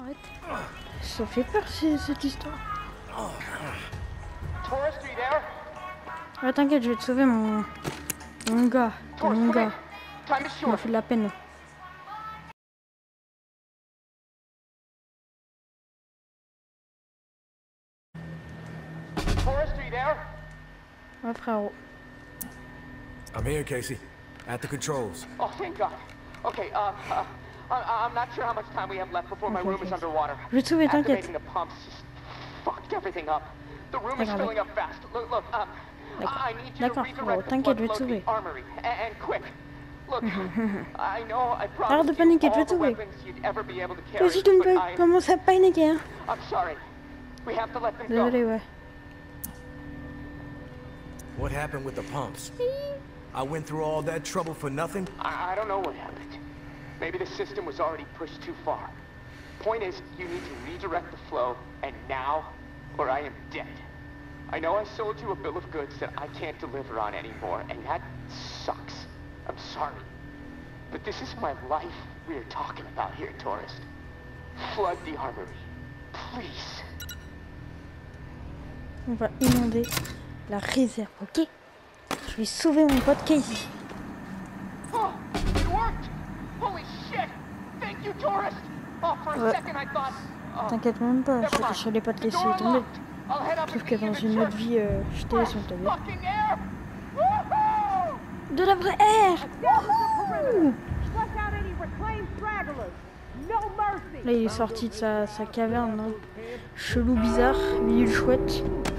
arrête. Ça fait peur cette histoire. Ouais, t'inquiète, je vais te sauver mon gars. Mon gars. Il m'a fait de la peine. Ouais, frérot. I'm here, Casey. At the controls. Oh, thank God. Okay, I'm not sure how much time we have left before my room is underwater. Je vais te sauver, t'inquiète. Activating the pumps just fucked everything up. The room is filling up fast. Look, I need you to redirect the flood below the armory, and quick. Look, I know I promised you all the weapons you'd ever be able to carry, but I... commence à paniquer, hein. I'm sorry. We have to let them go. Désolé, ouais. What happened with the pumps? I went through all that trouble for nothing? I don't know what happened. Maybe the system was already pushed too far. Point is, you need to redirect the flow, and now, or I am dead. I know I sold you a bill of goods that I can't deliver on anymore, and that sucks. I'm sorry. But this is my life we are talking about here, tourist. Flood the armory. Please. On va inonder la réserve, ok? Je vais sauver mon pote Casey. Oh, it worked! Holy shit! Thank you, tourist! Oh, for a second I thought... T'inquiète même pas, je n'allais pas te laisser tomber. Sauf que dans une autre vie, je te laisse tomber. De la vraie air! Là, il est sorti de sa caverne, hein. Chelou, bizarre, milieu chouette.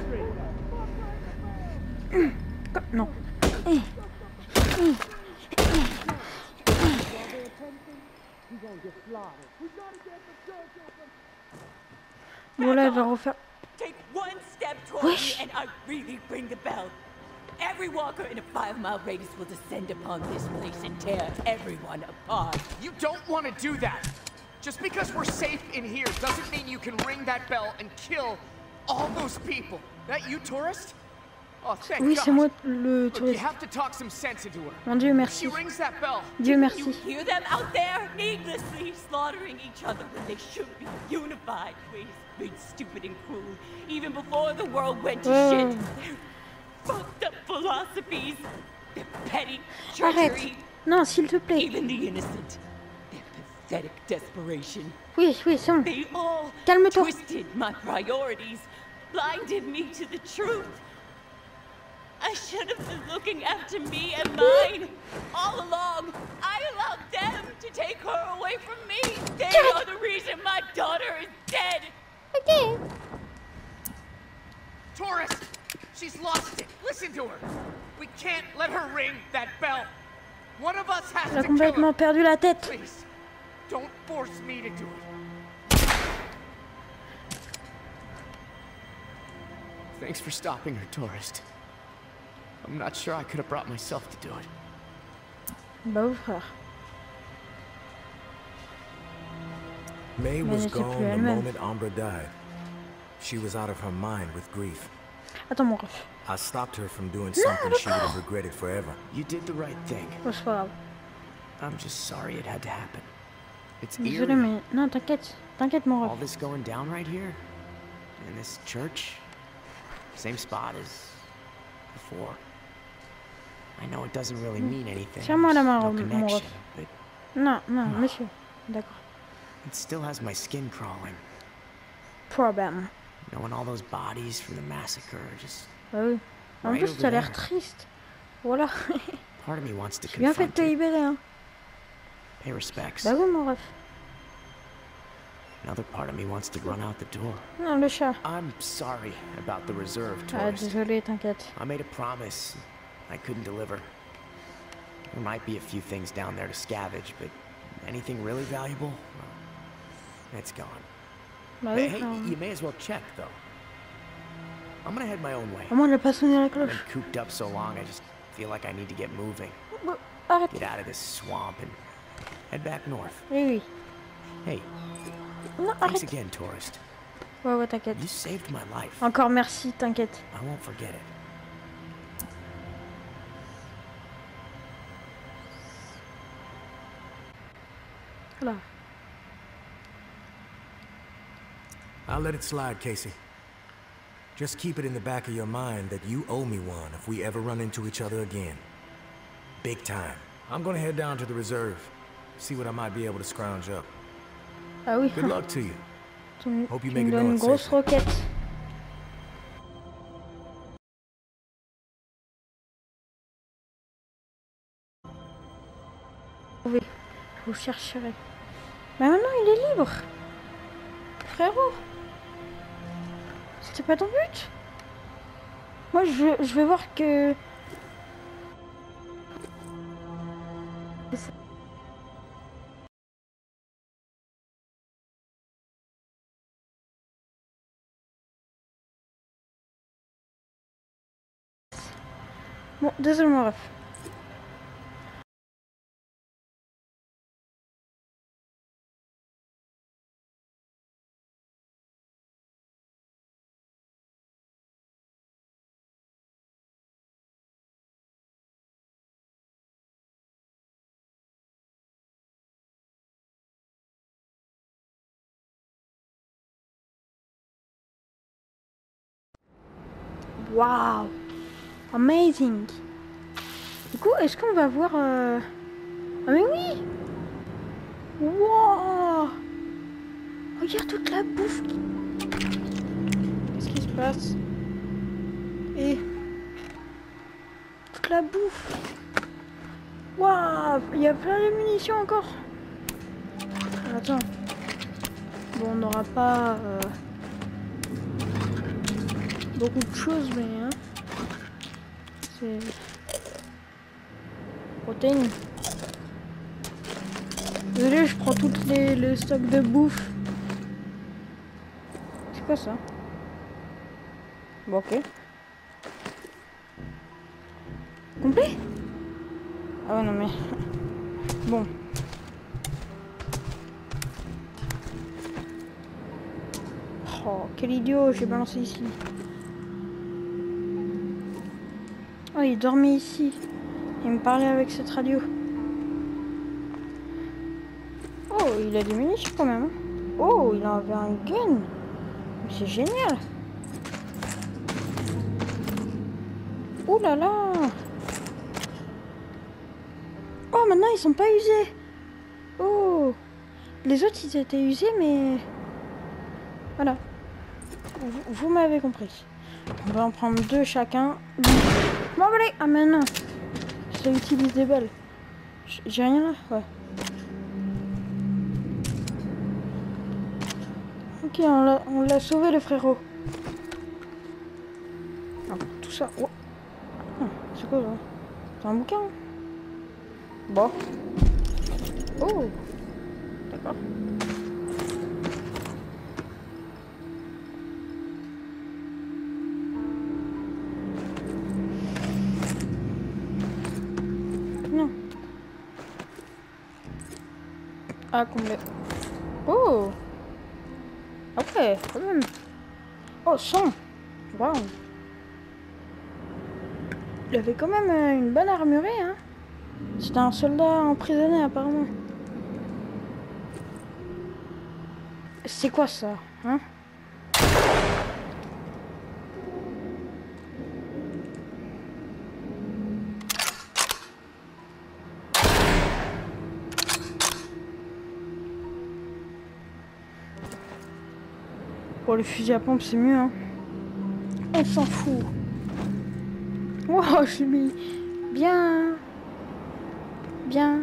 Non. Voilà, elle va refaire. Wesh. Every walker in a 5-mile radius will descend upon this place and tear everyone apart. You don't want to do that. Just because we're safe in here doesn't mean you can ring that bell and kill all those people. That you, tourist? Oh, thank Oui, c'est moi le God. Look, you touriste. have to talk some sense into her. Mon Dieu, If merci. she rings that bell. Dieu merci. You hear them out there, needlessly slaughtering each other when they should be unified. Ways made stupid and cruel, even before the world went to shit. Their fucked up philosophies, their petty Arrête. treachery, Non, s'il te plaît. even the innocent, their pathetic desperation. Oui, oui, c'est bon. They all Calme-toi. twisted my priorities, blinded me to the truth. I should have been looking after me and mine. All along, I allowed them to take her away from me. They are the reason my daughter is dead. Ok. Tourist! She's lost it. Listen to her. We can't let her ring that bell. One of us has Elle a to kill complètement her. perdu la tête. Please, don't force me to do it. Thanks for stopping her, tourist. I'm not sure I could have brought myself to do it. Bah oui, frère. May Mais was elle était plus gone the elle-même. moment Umbra died. She was out of her mind with grief. Attends, mon ref. I stopped her from doing something she would have regretted forever. You did the right thing. Oh, c'est pas grave. I'm just sorry it had to happen. It's Désolé, eerie. mais... Non, t'inquiète. T'inquiète, mon All ref. this going down right here, in this church, same spot as before. I know it doesn't really mean anything. Tiens-moi la main, no mon connection, ref. but Non, non, monsieur. D'accord. it still has my skin crawling. Problem. Knowing all those bodies from the massacre are just Bah oui. En Right plus, over t'as l'air there. triste. Voilà. part of me wants to J'ai bien fait de confront te it, libérer, hein. pay respects. Bah oui, mon ref. Another part of me wants to run out the door. Non, le chat. I'm sorry about the reserve, Ah, tourist. désolé, t'inquiète. I made a promise I couldn't deliver. There might be a few things down there to scavenge, but anything really valuable, well, it's gone. Bah But oui, hey, frère. you may as well check, though. I'm gonna head my own way. Au moins, elle a pas sonné la I've been cloche. cooped up so long, I just feel like I need to get moving. Bah, arrête. Get out of this swamp and head back north. Oui, oui. Hey, Non, thanks arrête. again, tourist. Ouais, ouais, t'inquiète. You saved my life. Encore merci, t'inquiète. I won't forget it. Voilà. I'll let it slide, Casey. Just keep it in the back of your mind that you owe me one if we ever run into each other again. Big time. I'm gonna head down to the reserve, see what I might be able to scrounge up. Ah oui. Good luck to you. Hope you Tu make me it donnes une north grosse safely. roquette. Oui, je vous chercherai. Mais maintenant il est libre. Frérot. C'était pas ton but? Moi je vais voir que... Bon, désolé mon ref. Waouh, amazing. Du coup, est-ce qu'on va voir... Ah mais oui. Wow. Regarde toute la bouffe. Qu'est-ce qui se passe? Et... toute la bouffe. Waouh, il y a plein de munitions encore. Attends. Bon, on n'aura pas... beaucoup de choses, mais... Hein, c'est... protéines. Désolé, je prends toutes les stocks de bouffe. C'est quoi ça? Bon, ok. Complet? Ah ouais, non mais... Bon. Oh, quel idiot, j'ai balancé ici. Oh, il dormait ici. Il me parlait avec cette radio. Oh, il a des munitions quand même. Oh, il avait un gun. C'est génial. Ouh là là. Oh, maintenant ils sont pas usés. Oh. Les autres ils étaient usés, mais... Voilà. Vous m'avez compris. On va en prendre 2 chacun. Bon, allez. Ah, mais non. Ça utilise des balles. J'ai rien là? Ouais. Ok, on l'a sauvé le frérot. Ah, tout ça. Oh. Ah, c'est quoi ça? C'est un bouquin? Bon. Oh. D'accord. Non. Ah, comblé. Oh. Ok, quand même. Oh, 100. Waouh. Il avait quand même une bonne armurée, hein. C'était un soldat emprisonné, apparemment. C'est quoi ça, hein? Bon, le fusil à pompe, c'est mieux, hein. On s'en fout. Wow, je l'ai mis bien. Bien.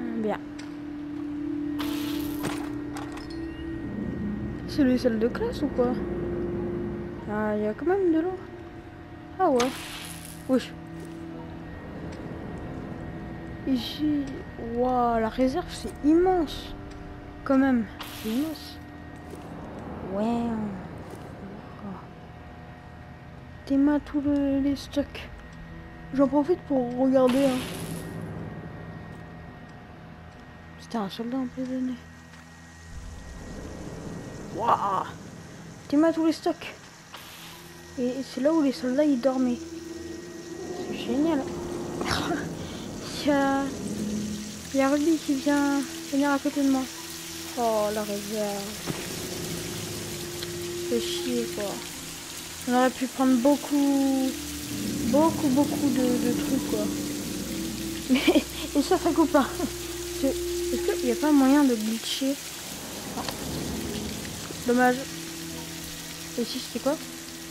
C'est les salles de classe ou quoi? Ah, il y a quand même de l'eau. Ah ouais. Oui. Ici. Waouh, la réserve, c'est immense. Quand même. C'est immense. Ouais. T'aimes tous les stocks. J'en profite pour regarder. Hein. C'était un soldat emprisonné. Waouh! T'aimes tous les stocks. Et c'est là où les soldats ils dormaient. C'est génial. Il y a Ruby qui vient venir à côté de moi. Oh, la réserve. Fait chier quoi. On aurait pu prendre beaucoup de trucs quoi. Mais et ça coupe pas. Est-ce qu'il n'y a pas moyen de glitcher? Non. Dommage. Et ici c'était quoi?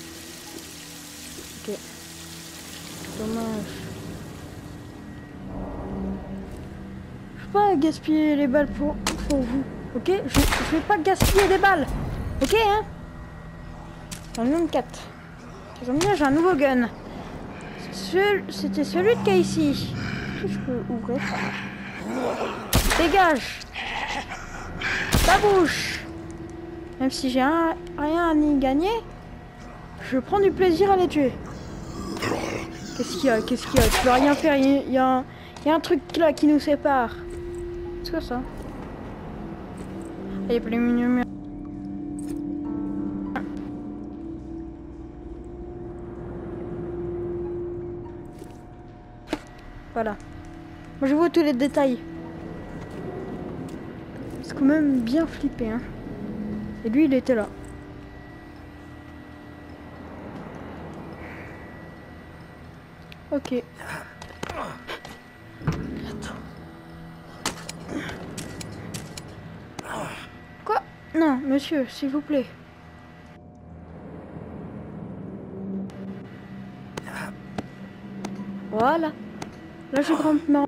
Ok. Dommage. Je vais pas gaspiller les balles pour vous. Ok, je vais pas gaspiller des balles. Ok, hein. J'en ai 4. J'aime bien, j'ai un nouveau gun. C'était celui de Casey. Est-ce que je peux ouvrir? Dégage. Ta bouche. Même si j'ai rien à y gagner, je prends du plaisir à les tuer. Qu'est-ce qu'il y a? Qu'est-ce qu'il y a? Tu peux rien faire. Il y a un truc là qui nous sépare. C'est quoi ça? Il y a pas les menus. Voilà. Moi je vois tous les détails. C'est quand même bien flippé, hein. Et lui il était là. Ok. Quoi? Non, monsieur, s'il vous plaît. Voilà. Là, je grimpe ma...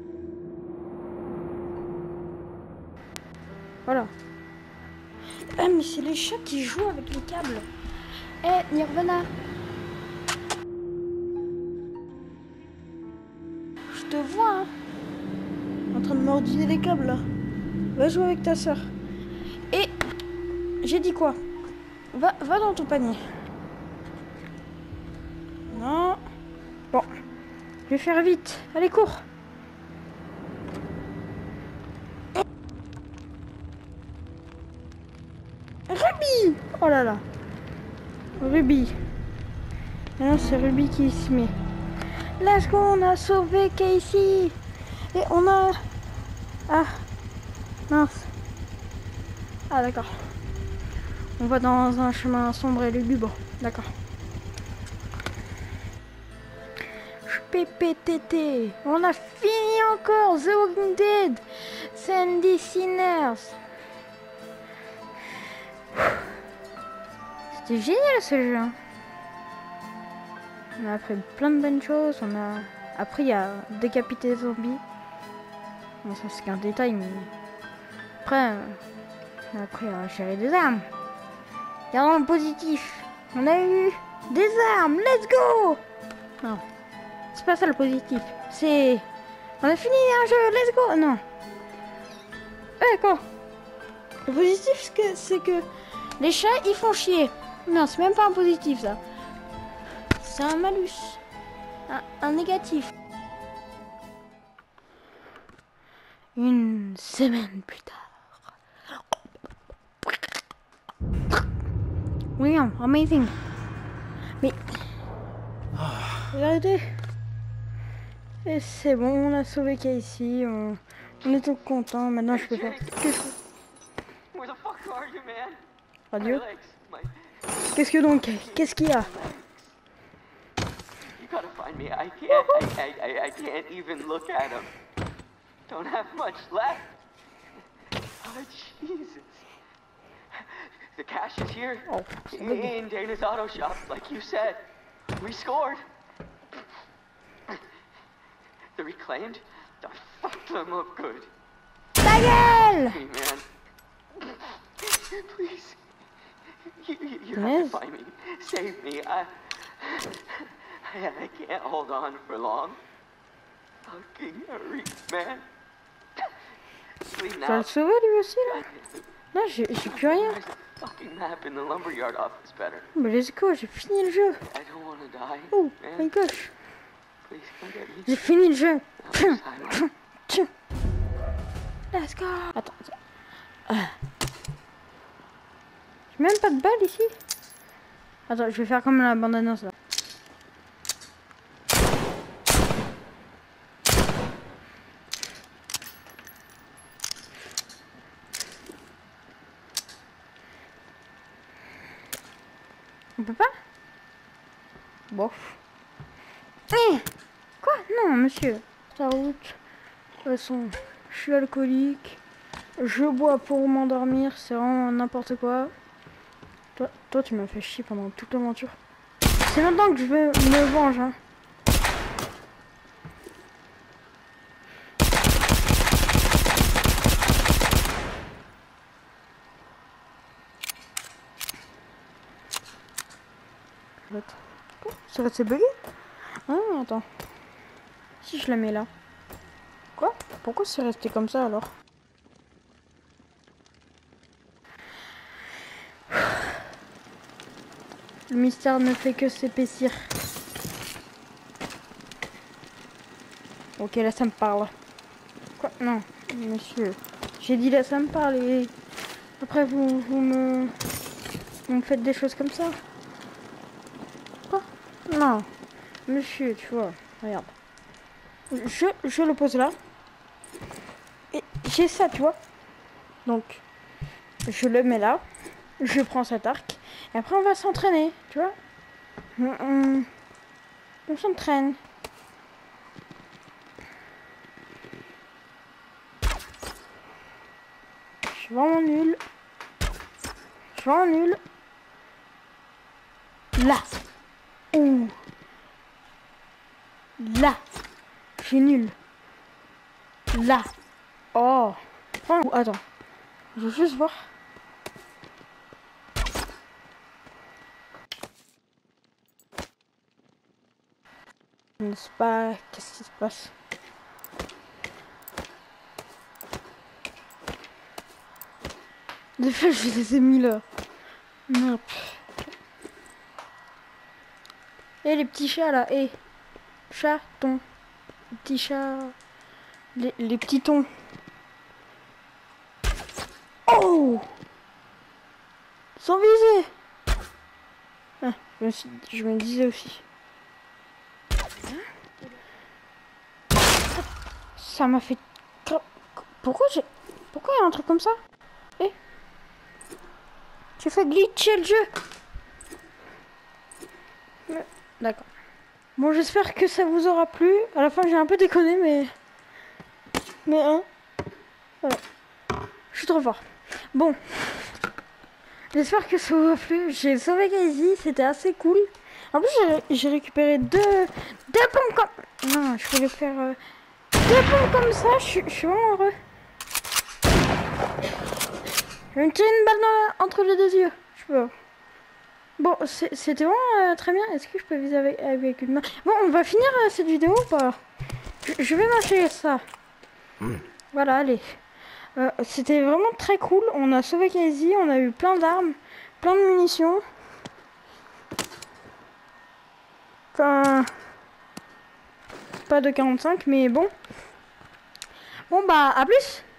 Voilà. Ah, mais c'est les chats qui jouent avec les câbles. Eh, Nirvana. Je te vois, hein. En train de mordiller les câbles, là. Va jouer avec ta soeur. Et... J'ai dit quoi? Va dans ton panier. Non. Bon. Je vais faire vite. Allez, cours. Ruby! Oh là là. Ruby. Maintenant, c'est Ruby qui se met. Let's go, on a sauvé Casey. Et on a... Ah. Mince. Ah, d'accord. On va dans un chemin sombre et lugubre. D'accord. PPTT. On a fini encore The Walking Dead. Sandy Sinners. C'était génial ce jeu. On a appris plein de bonnes choses. On a appris à décapiter les zombies. Bon, ça c'est qu'un détail, mais après on a appris à gérer des armes. Gardons le positif. On a eu des armes. Let's go. Non. C'est pas ça le positif. C'est... On a fini un jeu, let's go. Non. D'accord. Le positif, c'est que les chats, ils font chier. Non, c'est même pas un positif, ça. C'est un malus. Un négatif. Une semaine plus tard. Oui, amazing. Mais... Regardez. Et c'est bon, on a sauvé Casey, on est tout content. Maintenant je peux faire radio. Qu'est-ce que donc? Qu'est-ce qu'il y a? You gotta find me. I can't even look at him. Don't have much left. Oh, Jesus. The cash is here. Oh, in Dana's auto shop, like you said. We scored. The reclaimed, I fucked them up good. Ta gueule! Hey, man. Please. You have to find me. Save me. I can't hold on for long. Fucking hurry, man. Sleep Tu vas now. le sauver lui aussi là? Non, j'ai plus rien. There's a fucking map in the lumberyard office better. Mais let's go, j'ai fini le jeu. I don't want to die. Oh man. my gosh. Please come get me. J'ai fini le jeu. Silent. Tiens. Let's go. Attends. J'ai même pas de balles ici. Attends, je vais faire comme la bande-annonce là. On peut pas? Bon. Eh! Quoi? Non, monsieur. Ta route. De toute façon, je suis alcoolique. Je bois pour m'endormir. C'est vraiment n'importe quoi. Toi, tu m'as fait chier pendant toute l'aventure. C'est maintenant que je vais me venger, hein. C'est resté bugué? Ah, attends. Si je la mets là. Quoi? Pourquoi c'est resté comme ça alors? Le mystère ne fait que s'épaissir. Ok, là ça me parle. Quoi? Non, monsieur. J'ai dit là ça me parle et après vous me faites des choses comme ça. Quoi? Non. Monsieur, tu vois, regarde. Je le pose là. Et j'ai ça, tu vois. Donc, je le mets là. Je prends cet arc. Et après, on va s'entraîner, tu vois. On s'entraîne. Je suis vraiment nul. Je suis vraiment nul. Là. Ouh. Là. Je suis nul. Là. Oh. Oh. Attends. Je veux juste voir. N'est-ce pas? Qu'est-ce qui se passe? Les flèches, je les ai mis là. Merde. Et les petits chats là. Et chatons. Les petits chats. Les petits tons. Oh! Sans viser! Ah, je me disais aussi. Ça m'a fait... Pourquoi il y a un truc comme ça? Eh? Tu fais glitcher le jeu? D'accord. Bon, j'espère que ça vous aura plu. À la fin, j'ai un peu déconné, mais hein. Voilà. Je suis trop fort. Bon. J'espère que ça vous a plu. J'ai sauvé Casey, c'était assez cool. En plus, j'ai récupéré deux pompes comme... Non, je voulais faire... 2 pompes comme ça, je suis vraiment heureux. Je vais me tirer une balle entre les deux yeux. Je peux. Bon, c'était vraiment très bien. Est-ce que je peux viser avec une main? Bon, on va finir cette vidéo ou pas? Je vais mâcher ça. Voilà, allez. C'était vraiment très cool. On a sauvé Casey, on a eu plein d'armes, plein de munitions. Enfin... Pas de 45, mais bon. Bon, bah, à plus!